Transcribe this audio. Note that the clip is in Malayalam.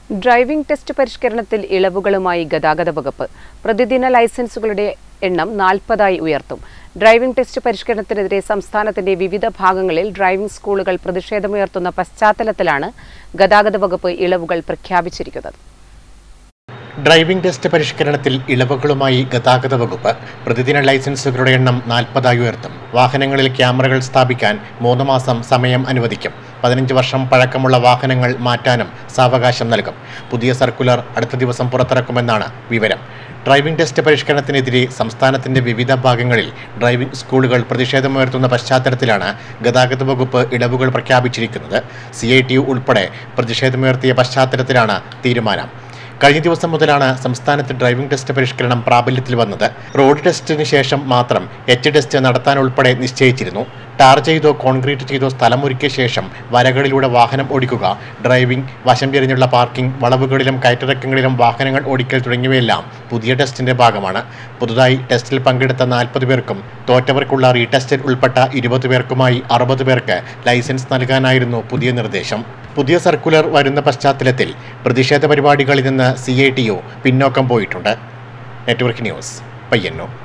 ഡ്രൈവിംഗ് ടെസ്റ്റ് പരിഷ്കരണത്തിൽ ഇളവുകളുമായി ഗതാഗത വകുപ്പ്. പ്രതിദിന ലൈസൻസുകളുടെ എണ്ണം 40ആയി ഉയർത്തും. ഡ്രൈവിംഗ് ടെസ്റ്റ് പരിഷ്കരണത്തിനെതിരെ സംസ്ഥാനത്തിന്റെ വിവിധ ഭാഗങ്ങളിൽ ഡ്രൈവിംഗ് സ്കൂളുകൾ പ്രതിഷേധമുയർത്തുന്ന പശ്ചാത്തലത്തിലാണ് ഗതാഗത വകുപ്പ് ഇളവുകൾ പ്രഖ്യാപിച്ചിരിക്കുന്നത്. ഡ്രൈവിംഗ് ടെസ്റ്റ് പരിഷ്കരണത്തിൽ ഇളവുകളുമായി ഗതാഗത വകുപ്പ്. പ്രതിദിന ലൈസൻസുകളുടെ എണ്ണം 40ആയി ഉയർത്തും. വാഹനങ്ങളിൽ ക്യാമറകൾ സ്ഥാപിക്കാൻ 3 മാസം സമയം അനുവദിക്കും. 15 വർഷം പഴക്കമുള്ള വാഹനങ്ങൾ മാറ്റാനും സാവകാശം നൽകും. പുതിയ സർക്കുലർ അടുത്ത ദിവസം പുറത്തിറക്കുമെന്നാണ് വിവരം. ഡ്രൈവിംഗ് ടെസ്റ്റ് പരിഷ്കരണത്തിനെതിരെ സംസ്ഥാനത്തിന്റെ വിവിധ ഭാഗങ്ങളിൽ ഡ്രൈവിംഗ് സ്കൂളുകൾ പ്രതിഷേധമുയർത്തുന്ന പശ്ചാത്തലത്തിലാണ് ഗതാഗത വകുപ്പ് ഇളവുകൾ പ്രഖ്യാപിച്ചിരിക്കുന്നത്. CITU ഉൾപ്പെടെ പ്രതിഷേധമുയർത്തിയ പശ്ചാത്തലത്തിലാണ് തീരുമാനം. കഴിഞ്ഞ ദിവസം മുതലാണ് സംസ്ഥാനത്ത് ഡ്രൈവിംഗ് ടെസ്റ്റ് പരിഷ്കരണം പ്രാബല്യത്തിൽ വന്നത്. റോഡ് ടെസ്റ്റിന് ശേഷം മാത്രം ടെസ്റ്റ് നടത്താനുൾപ്പെടെ നിശ്ചയിച്ചിരുന്നു. ടാർ ചെയ്തോ കോൺക്രീറ്റ് ചെയ്തോ സ്ഥലമൊരുക്കിയ ശേഷം വരകളിലൂടെ വാഹനം ഓടിക്കുക, ഡ്രൈവിംഗ്, വശം ചെരിഞ്ഞുള്ള പാർക്കിംഗ്, വളവുകളിലും കയറ്റിറക്കങ്ങളിലും വാഹനങ്ങൾ ഓടിക്കൽ തുടങ്ങിയവയെല്ലാം പുതിയ ടെസ്റ്റിന്റെ ഭാഗമാണ്. പുതുതായി ടെസ്റ്റിൽ പങ്കെടുത്ത 40 പേർക്കും തോറ്റവർക്കുള്ള റീടെസ്റ്റിൽ ഉൾപ്പെട്ട 20 പേർക്കുമായി 60 പേർക്ക് ലൈസൻസ് നൽകാനായിരുന്നു പുതിയ നിർദ്ദേശം. പുതിയ സർക്കുലർ വരുന്ന പശ്ചാത്തലത്തിൽ പ്രതിഷേധ പരിപാടികളിൽ നിന്ന് CITU പിന്നോക്കം പോയിട്ടുണ്ട്. Network news, Payyanur.